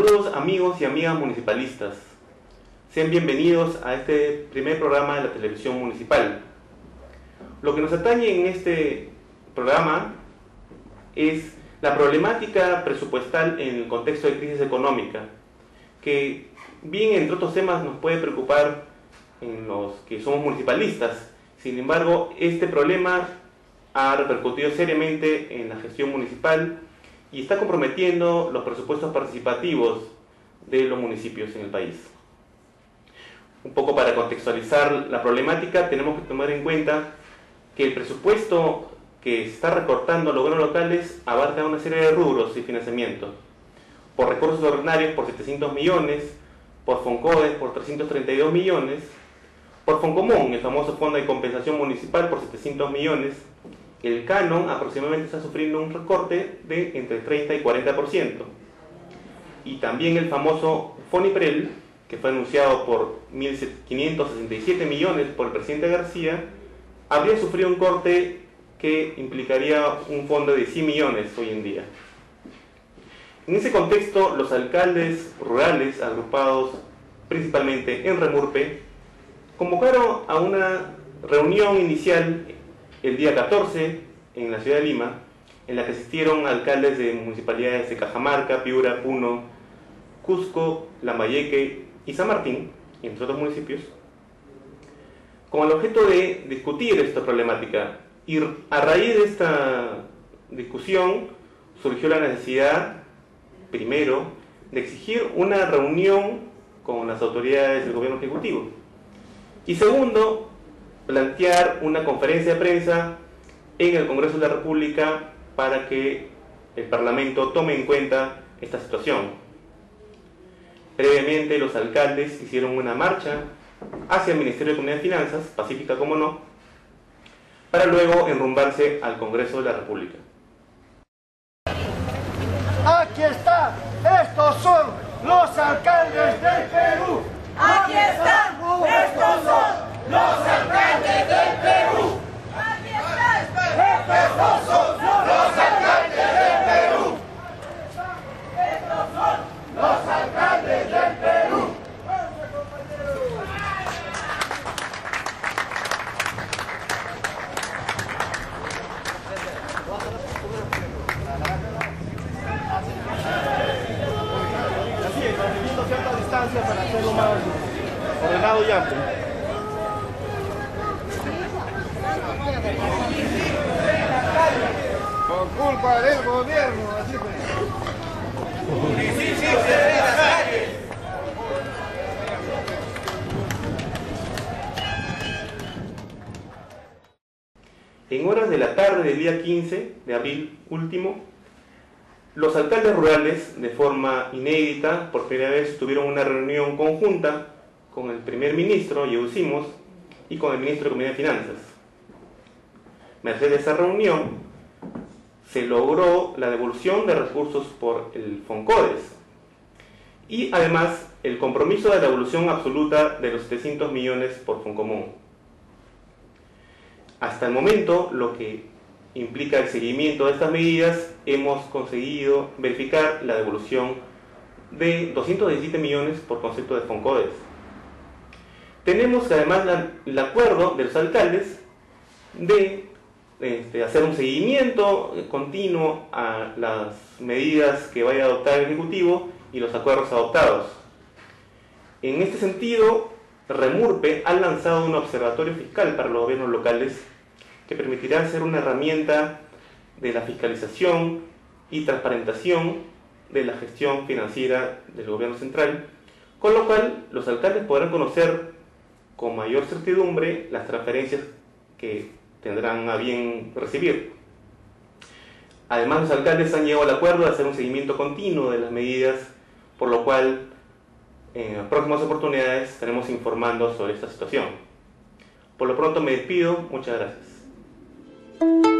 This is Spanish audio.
Saludos amigos y amigas municipalistas. Sean bienvenidos a este primer programa de la televisión municipal. Lo que nos atañe en este programa es la problemática presupuestal en el contexto de crisis económica, que bien entre otros temas nos puede preocupar en los que somos municipalistas. Sin embargo, este problema ha repercutido seriamente en la gestión municipal y está comprometiendo los presupuestos participativos de los municipios en el país. Un poco para contextualizar la problemática, tenemos que tomar en cuenta que el presupuesto que se está recortando a los gobiernos locales abarca una serie de rubros y financiamiento. Por recursos ordinarios por 700 millones, por Foncodes por 332 millones, por Foncomún, el famoso Fondo de Compensación Municipal, por 700 millones, el canon aproximadamente está sufriendo un recorte de entre 30 y 40%. Y también el famoso Foniprel, que fue anunciado por 1.567 millones por el presidente García, habría sufrido un corte que implicaría un fondo de 100 millones hoy en día. En ese contexto, los alcaldes rurales, agrupados principalmente en Remurpe, convocaron a una reunión inicial el día 14 en la ciudad de Lima, en la que asistieron alcaldes de municipalidades de Cajamarca, Piura, Puno, Cusco, Lambayeque y San Martín, entre otros municipios, con el objeto de discutir esta problemática. Y a raíz de esta discusión surgió la necesidad, primero, de exigir una reunión con las autoridades del gobierno ejecutivo. Y segundo, plantear una conferencia de prensa en el Congreso de la República para que el Parlamento tome en cuenta esta situación. Previamente, los alcaldes hicieron una marcha hacia el Ministerio de Economía y Finanzas, pacífica como no, para luego enrumbarse al Congreso de la República. Aquí está, estos son los alcaldes del Perú. Aquí están, estos son los alcaldes del Perú. Aquí están, estos son los alcaldes del Perú. Estos son los alcaldes del Perú. Así, manteniendo cierta distancia para hacerlo más ordenado y amplio. Por culpa del gobierno, así fue. En horas de la tarde del día 15 de abril último, los alcaldes rurales, de forma inédita, por primera vez tuvieron una reunión conjunta con el primer ministro, Yeusimos, y con el ministro de Economía y Finanzas. Merced de esa reunión, se logró la devolución de recursos por el Foncodes y además el compromiso de la devolución absoluta de los 700 millones por Foncomún. Hasta el momento, lo que implica el seguimiento de estas medidas, hemos conseguido verificar la devolución de 217 millones por concepto de Foncodes. Tenemos además el acuerdo de los alcaldes de hacer un seguimiento continuo a las medidas que vaya a adoptar el Ejecutivo y los acuerdos adoptados. En este sentido, Remurpe ha lanzado un observatorio fiscal para los gobiernos locales que permitirá ser una herramienta de la fiscalización y transparentación de la gestión financiera del gobierno central, con lo cual los alcaldes podrán conocer con mayor certidumbre las transferencias que tendrán a bien recibir. Además, los alcaldes han llegado al acuerdo de hacer un seguimiento continuo de las medidas, por lo cual en las próximas oportunidades estaremos informando sobre esta situación. Por lo pronto me despido, muchas gracias.